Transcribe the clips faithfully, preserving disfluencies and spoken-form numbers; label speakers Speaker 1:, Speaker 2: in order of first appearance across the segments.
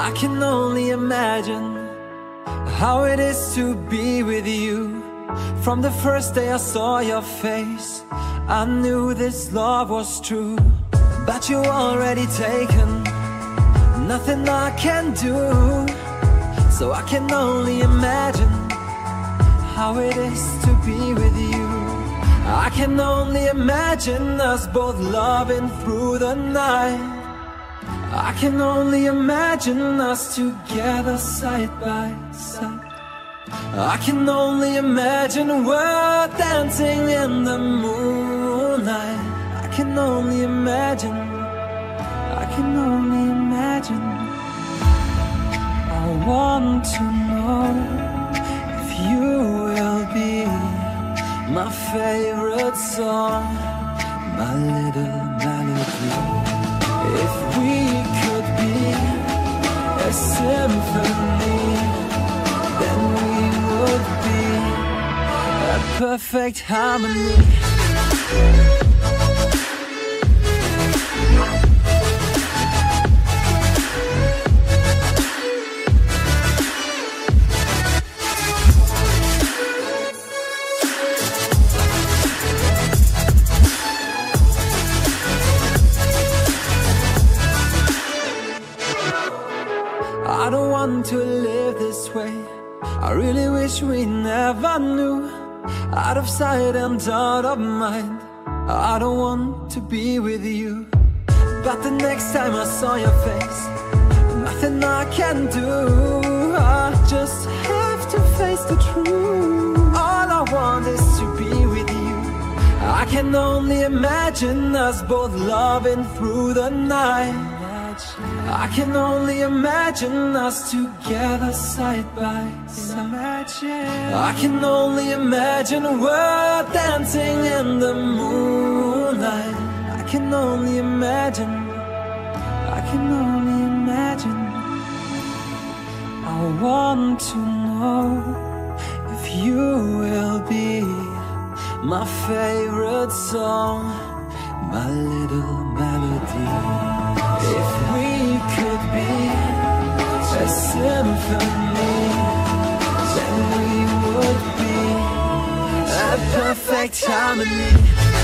Speaker 1: I can only imagine how it is to be with you. From the first day I saw your face, I knew this love was true. But you already taken, nothing I can do. So I can only imagine how it is to be with you. I can only imagine us both loving through the night. I can only imagine us together side by side. I can only imagine we're dancing in the moonlight. I can only imagine, I can only imagine. I want to know if you will be my favorite song, my little melody. If we could be a symphony, then we would be a perfect harmony. I don't want to live this way. I really wish we never knew. Out of sight and out of mind, I don't want to be with you. But the next time I saw your face, nothing I can do. I just have to face the truth. All I want is to be with you. I can only imagine us both loving through the night. I can only imagine us together side by side. I can only imagine we're dancing in the moonlight. I can only imagine, I can only imagine. I want to know if you will be my favorite song, my little melody. If we could be a symphony, then we would be a perfect harmony.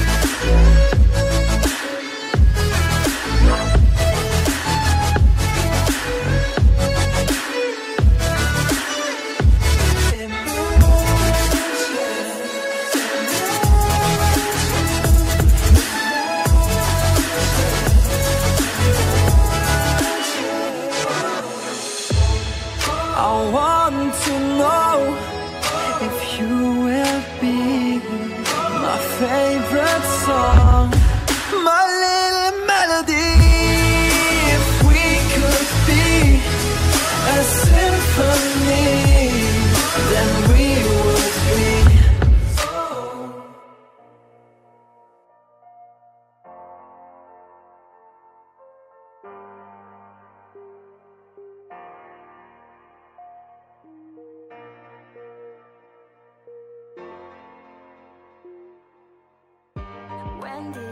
Speaker 1: I want to know if you will be my favorite song, my little melody. If we could be a symphony, then we would be.
Speaker 2: When did